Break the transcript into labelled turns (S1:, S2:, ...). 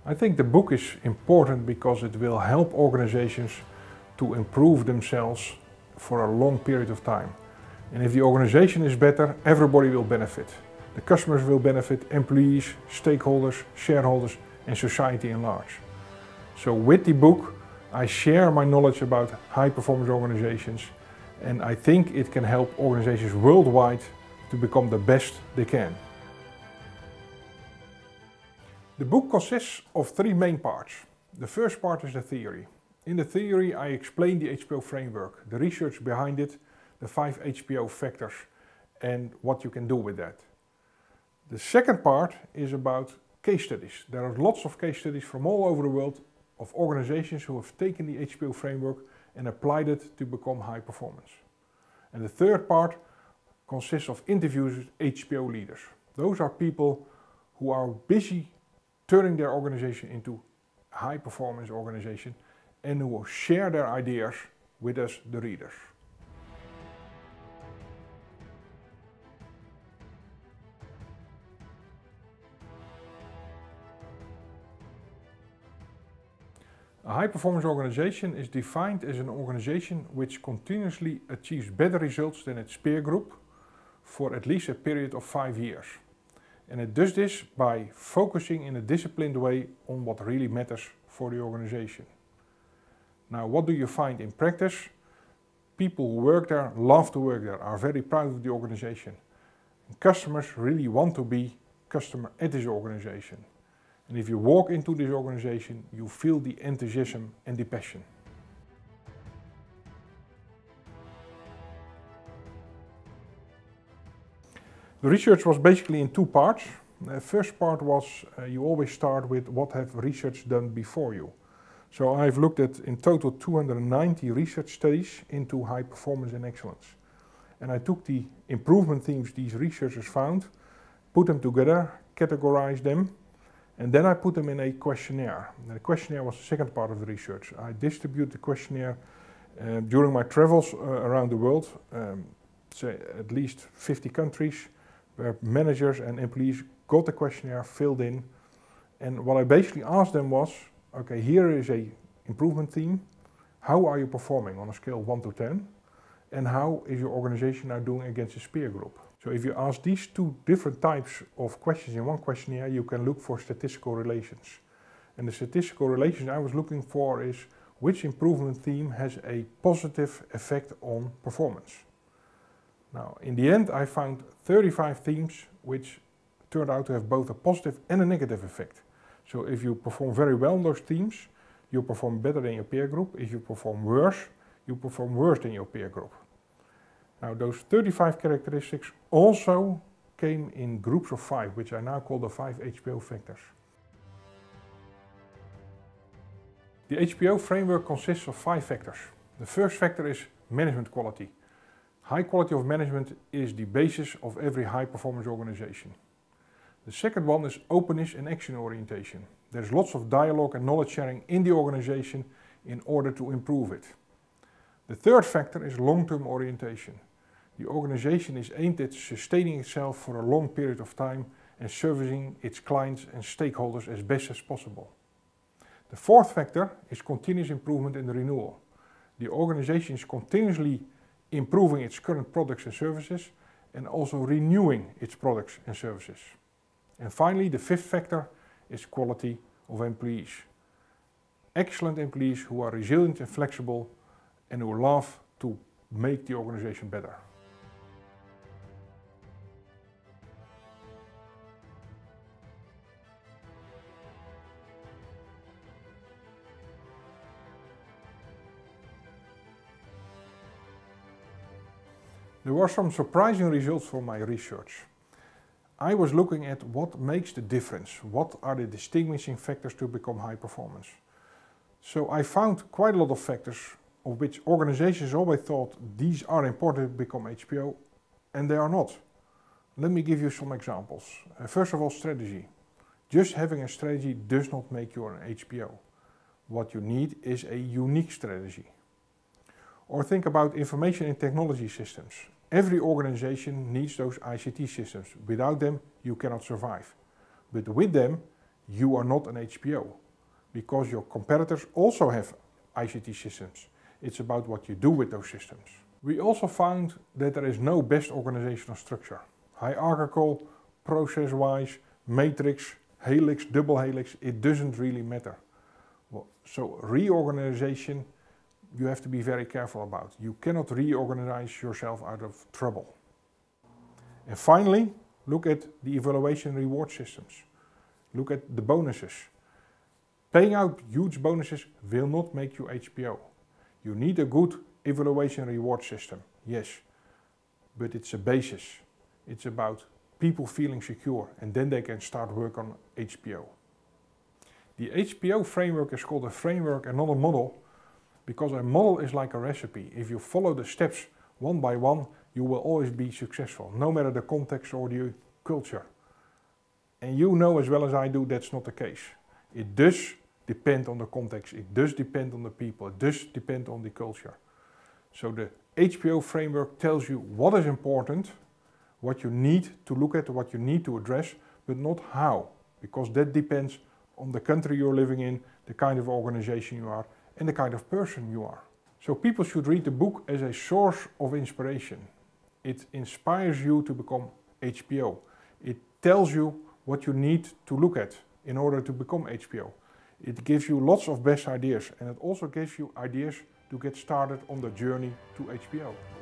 S1: I think the book is important because it will help organizations to improve themselves for a long period of time. And if the organization is better, everybody will benefit. The customers will benefit, employees, stakeholders, shareholders, and society in large. So with the book, I share my knowledge about high-performance organizations, and I think it can help organizations worldwide to become the best they can. The book consists of three main parts. The first part is the theory. In the theory, I explain the HPO framework, the research behind it, the 5 HPO factors, and what you can do with that. The second part is about case studies. There are lots of case studies from all over the world of organizations who have taken the HPO framework and applied it to become high performance. And the third part consists of interviews with HPO leaders. Those are people who are busy turning their organization into a high performance organization and who will share their ideas with us, the readers. A high-performance organization is defined as an organization which continuously achieves better results than its peer group for at least a period of 5 years. And it does this by focusing in a disciplined way on what really matters for the organization. Now, what do you find in practice? People who work there, love to work there, are very proud of the organization. And customers really want to be customer at this organization. And if you walk into this organization, you feel the enthusiasm and the passion. The research was basically in two parts. The first part was you always start with what have research done before you. So I've looked at in total 290 research studies into high performance and excellence. And I took the improvement themes these researchers found, put them together, categorized them, and then I put them in a questionnaire. The questionnaire was the second part of the research. I distribute the questionnaire during my travels around the world, say at least 50 countries, where managers and employees got the questionnaire filled in. And what I basically asked them was, okay, here is a improvement theme. How are you performing on a scale of 1 to 10? And how is your organization now doing against its peer group? So if you ask these two different types of questions in one questionnaire, you can look for statistical relations. And the statistical relations I was looking for is which improvement theme has a positive effect on performance. Now, in the end, I found 35 themes which turned out to have both a positive and a negative effect. So if you perform very well on those themes, you perform better than your peer group. If you perform worse, you perform worse than your peer group. Now, those 35 characteristics also came in groups of 5, which I now call the 5 HPO factors. The HPO framework consists of 5 factors. The first factor is management quality. High quality of management is the basis of every high-performance organization. The second one is openness and action orientation. There's lots of dialogue and knowledge sharing in the organization in order to improve it. The third factor is long-term orientation. The organization is aimed at sustaining itself for a long period of time and servicing its clients and stakeholders as best as possible. The fourth factor is continuous improvement and renewal. The organization is continuously improving its current products and services and also renewing its products and services. And finally, the fifth factor is quality of employees. Excellent employees who are resilient and flexible and who love to make the organization better. There were some surprising results from my research. I was looking at what makes the difference, what are the distinguishing factors to become high performance. So I found quite a lot of factors of which organizations always thought these are important to become HPO, and they are not. Let me give you some examples. First of all, strategy. Just having a strategy does not make you an HPO. What you need is a unique strategy. Or think about information and technology systems. Every organization needs those ICT systems. Without them, you cannot survive. But with them, you are not an HPO, because your competitors also have ICT systems. It's about what you do with those systems. We also found that there is no best organizational structure. Hierarchical, process-wise, matrix, helix, double helix, it doesn't really matter. So reorganization, you have to be very careful about. You cannot reorganize yourself out of trouble. And finally, look at the evaluation reward systems. Look at the bonuses. Paying out huge bonuses will not make you HPO. You need a good evaluation reward system, yes, but it's a basis. It's about people feeling secure, and then they can start work on HPO. The HPO framework is called a framework and not a model, because a model is like a recipe. If you follow the steps one by one, you will always be successful, no matter the context or the culture. And you know as well as I do that's not the case. It does depend on the context, it does depend on the people, it does depend on the culture. So the HPO framework tells you what is important, what you need to look at, what you need to address, but not how, because that depends on the country you're living in, the kind of organization you are, and the kind of person you are. So people should read the book as a source of inspiration. It inspires you to become HPO. It tells you what you need to look at in order to become HPO. It gives you lots of best ideas, and it also gives you ideas to get started on the journey to HPO.